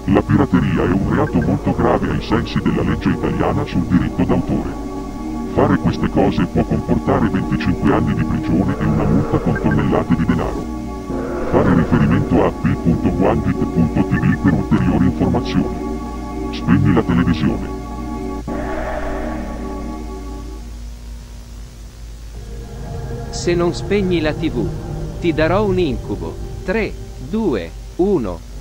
La pirateria è un reato molto grave ai sensi della legge italiana sul diritto d'autore. Fare queste cose può comportare 25 anni di prigione e una multa con tonnellate di denaro. Fare riferimento a p.guandit.tv per ulteriori informazioni. Spegni la televisione. Se non spegni la TV, ti darò un incubo. 3, 2, 1.